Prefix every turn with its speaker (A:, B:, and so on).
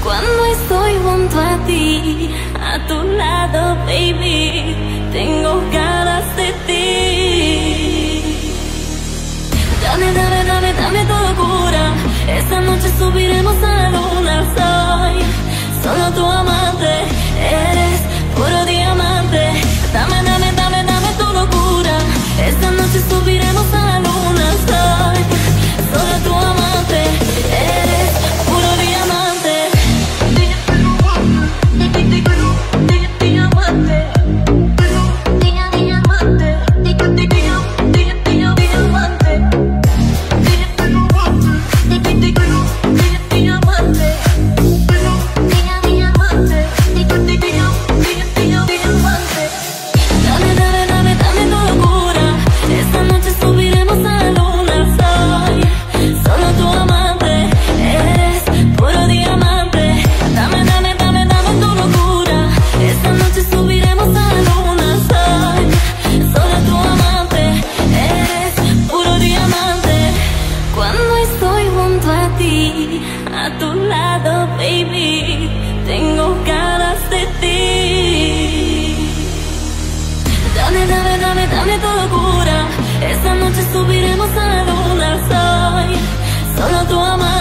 A: Cuando estoy junto a ti, a tu lado, baby, tengo ganas de ti. Dame, dame, dame, dame tu locura. Esta noche subiremos a la luna. Soy solo tu amante, eres puro diamante. Dame, dame, dame, dame tu locura. Esta noche subiremos a la luna. Soy solo tu amante, eres puro diamante. A tu lado, baby, tengo ganas de ti. Dame, dame, dame, dame tu locura. Esta noche subiremos a la luna. Soy solo tu amante.